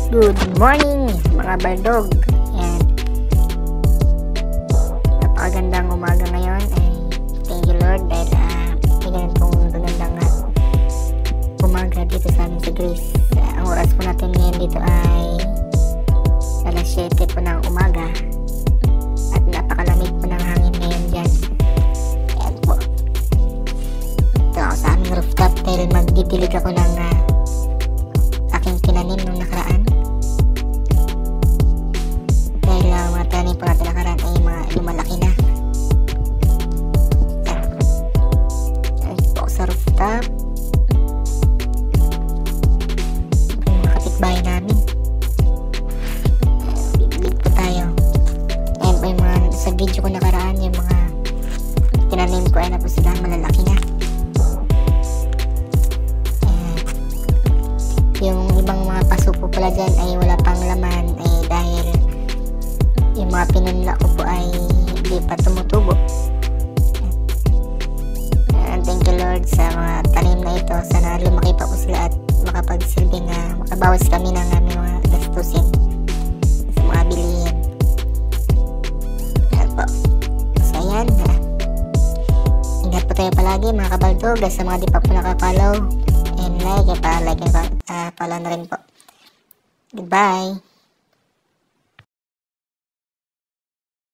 Good morning mga baldog. Yan. Napakagandang umaga ngayon. Thank you Lord dahil may ganitong magandang umaga dito sa amin sa Grace. Ang oras po natin ngayon dito ay alas 7 po ng umaga at napakalamig po ng hangin ngayon dyan. Ayan po. Ito ako sa aming rooftop dahil magdidilig ako ng aking tinanim nung nakaraan. Dahil mga tanim po natin nakaraan ay mga lumalaki na. Ayan po ako sa rooftop. Yung mga kapitbahay namin. Bibig po tayo. Ayan po yung mga sa video ko nakaraan, yung mga tinanim ko ay na po sila malalaki na. Yung ibang mga paso po pala dyan ay wala pang laman dahil yung mga pinunla ko po ay hindi pa tumutubo. Thank you Lord sa mga tanim na ito. Sana lumaki pa po sila at makapagsilbing makabawas kami ng aming mga gastusin sa mga bilihin. Ayan po. So ayan. Ingat po tayo palagi mga kabaldog. Sa mga di pa po nakapollow and like and follow na rin po. Goodbye.